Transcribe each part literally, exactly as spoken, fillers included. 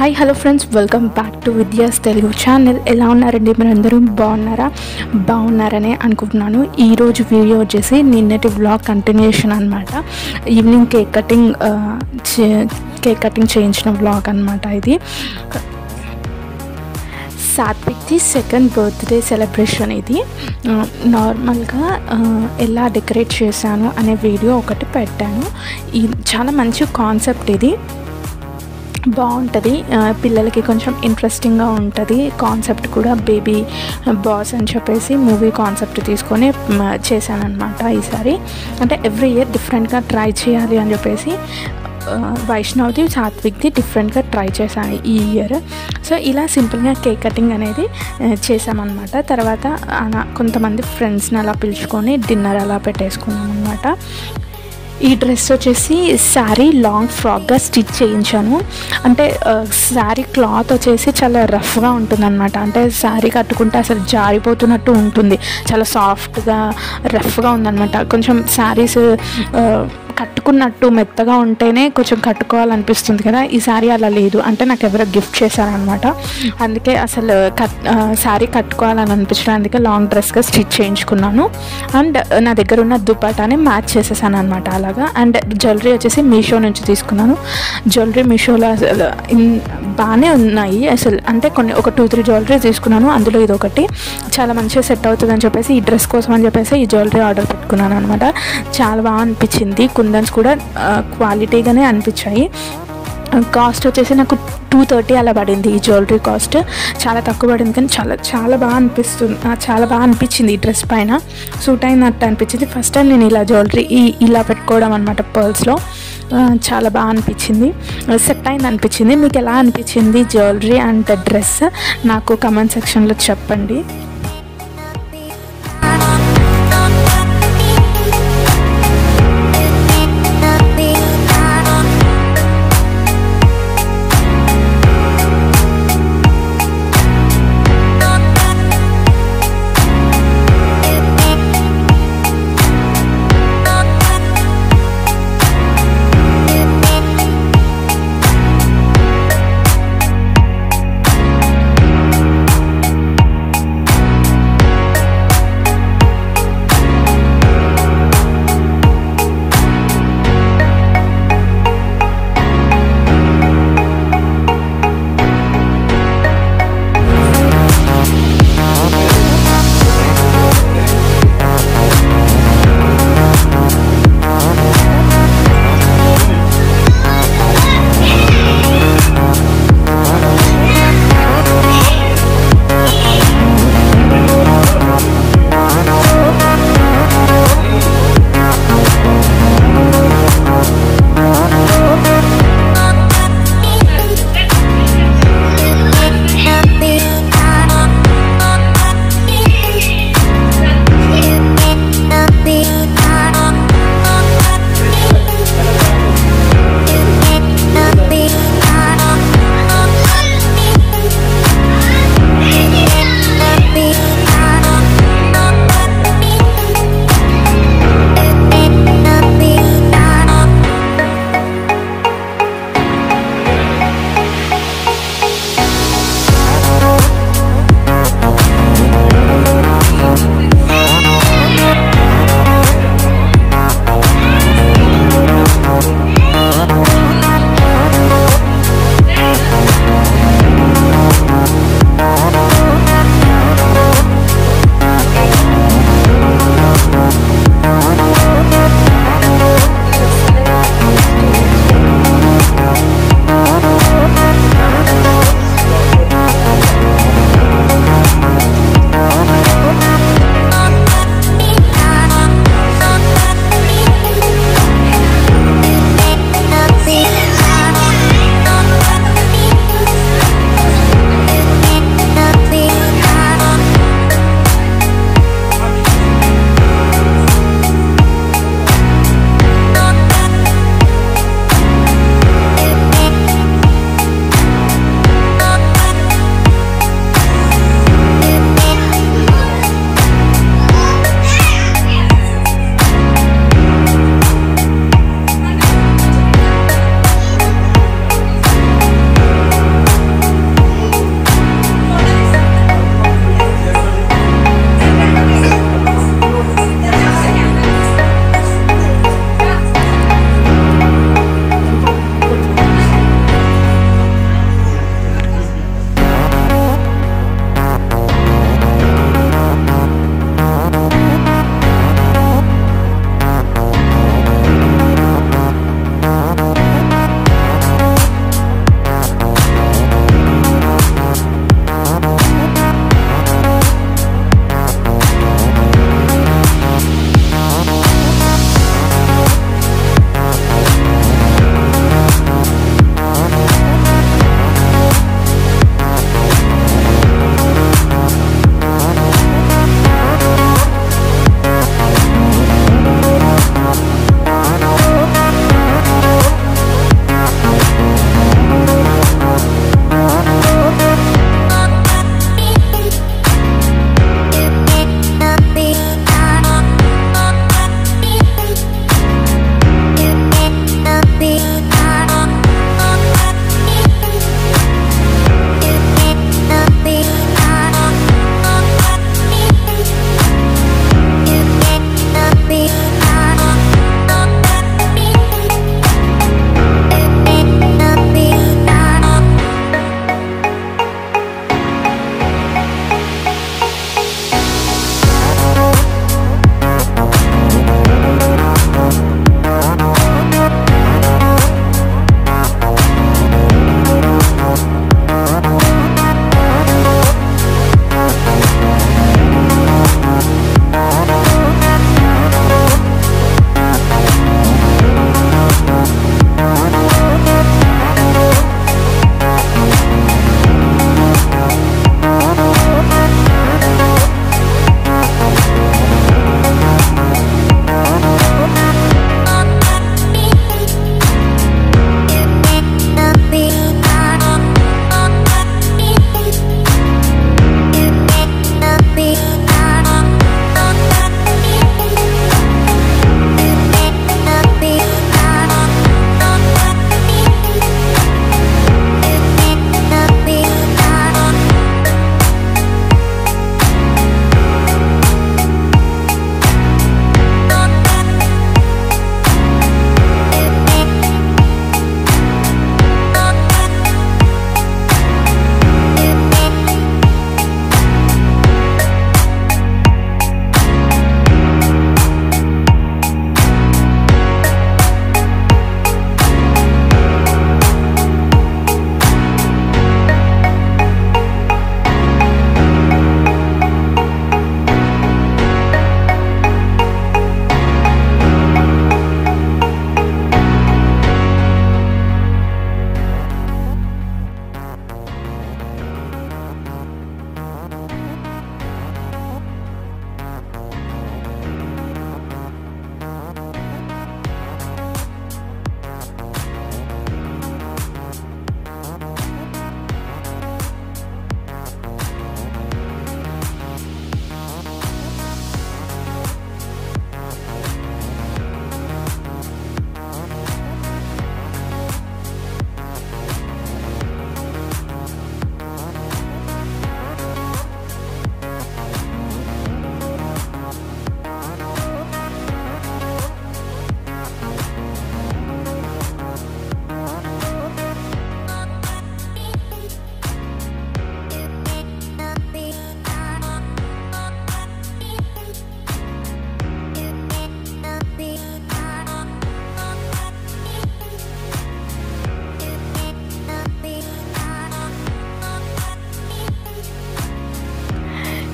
Hi hello friends, welcome back to Vidya's Telugu channel. ఎలా ఉన్నారండి? మీరు అందరూ బాగున్నారా? బాగున్నారని అనుకుంటున్నాను. ఈరోజు వీడియో వచ్చేసి నిన్నటి వ్లాగ్ కంటిన్యూషన్ అనమాట. Evening cake cutting cake cutting చేయించిన వ్లాగ్ అనమాట. ఇది సాత్విక్ది సెకండ్ బర్త్డే సెలబ్రేషన్. ఇది నార్మల్గా ఎలా డెకరేట్ చేశాను అనే వీడియో ఒకటి పెట్టాను. ఇది చాలా మంచి కాన్సెప్ట్. ఇది బాగుంటుంది, పిల్లలకి కొంచెం ఇంట్రెస్టింగ్గా ఉంటుంది. కాన్సెప్ట్ కూడా బేబీ బాస్ అని చెప్పేసి మూవీ కాన్సెప్ట్ తీసుకొని చేశాను అనమాట. ఈసారి అంటే ఎవ్రీ ఇయర్ డిఫరెంట్గా ట్రై చేయాలి అని చెప్పేసి వైష్ణవ్ది సాత్విక్ది డిఫరెంట్గా ట్రై చేశాను ఈ ఇయర్. సో ఇలా సింపుల్గా కేక్ కటింగ్ అనేది చేసామన్నమాట. తర్వాత కొంతమంది ఫ్రెండ్స్ని అలా పిలుచుకొని డిన్నర్ అలా పెట్టేసుకున్నాం అనమాట. ఈ డ్రెస్ వచ్చేసి శారీ లాంగ్ ఫ్రాక్గా స్టిచ్ చేయించాను. అంటే శారీ క్లాత్ వచ్చేసి చాలా రఫ్గా ఉంటుంది అనమాట. అంటే శారీ కట్టుకుంటే అసలు జారిపోతున్నట్టు ఉంటుంది, చాలా సాఫ్ట్గా రఫ్గా ఉందన్నమాట. కొంచెం శారీస్ కట్టుకున్నట్టు మెత్తగా ఉంటేనే కొంచెం కట్టుకోవాలనిపిస్తుంది కదా. ఈ శారీ అలా లేదు, అంటే నాకు ఎవరో గిఫ్ట్ చేశారనమాట. అందుకే అసలు కట్ శారీ కట్టుకోవాలని అనిపించడం, అందుకే లాంగ్ డ్రెస్గా స్టిచ్ చేయించుకున్నాను. అండ్ నా దగ్గర ఉన్న దుపట్టాని మ్యాచ్ చేసేసాను అనమాట అలాగా. అండ్ జ్యువెలరీ వచ్చేసి మీషో నుంచి తీసుకున్నాను. జ్యువెలరీ మీషోలో అసలు బాగానే ఉన్నాయి అసలు. అంటే కొన్ని ఒక టూ త్రీ జ్యువెలరీ తీసుకున్నాను, అందులో ఇది ఒకటి చాలా మంచిగా సెట్ అవుతుంది అని చెప్పేసి ఈ డ్రెస్ కోసం అని చెప్పేసి ఈ జ్యువెలరీ ఆర్డర్ పెట్టుకున్నాను అనమాట. చాలా బాగా అనిపించింది. కుందన్స్ కూడా క్వాలిటీగానే అనిపించాయి. కాస్ట్ వచ్చేసి నాకు టూ థర్టీ అలా పడింది. ఈ జ్యువెలరీ కాస్ట్ చాలా తక్కువ పడింది, కానీ చాలా చాలా బాగా అనిపిస్తుంది. చాలా బాగా అనిపించింది. ఈ డ్రెస్ పైన సూట్ అయినట్టు అనిపించింది. ఫస్ట్ టైం నేను ఇలా జ్యువెలరీ ఈ ఇలా పెట్టుకోవడం అనమాట పర్ల్స్లో. చాలా బాగా అనిపించింది, సెట్ అయింది అనిపించింది. మీకు ఎలా అనిపించింది జ్యువెలరీ అండ్ డ్రెస్ నాకు కమెంట్ సెక్షన్లో చెప్పండి.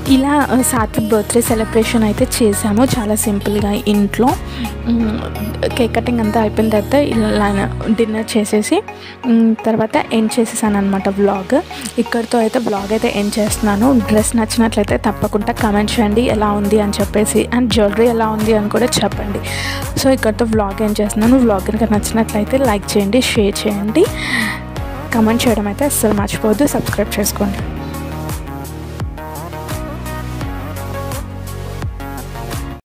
ఇలా సాత్విక్ బర్త్డే సెలబ్రేషన్ అయితే చేసాము చాలా సింపుల్గా ఇంట్లో. కేక్ కటింగ్ అంతా అయిపోయిన తర్వాత ఇలా డిన్నర్ చేసేసి తర్వాత ఎండ్ చేసేసాను అనమాట వ్లాగ్. ఇక్కడితో అయితే వ్లాగ్ అయితే ఎండ్ చేస్తున్నాను. డ్రెస్ నచ్చినట్లయితే తప్పకుండా కామెంట్ చేయండి ఎలా ఉంది అని చెప్పేసి, అండ్ జ్యువెలరీ ఎలా ఉంది అని కూడా చెప్పండి. సో ఇక్కడితో వ్లాగ్ ఎండ్ చేస్తున్నాను. వ్లాగ్ కనుక నచ్చినట్లయితే లైక్ చేయండి, షేర్ చేయండి, కామెంట్ చేయడం అయితే అస్సలు మర్చిపోవద్దు, సబ్స్క్రైబ్ చేసుకోండి.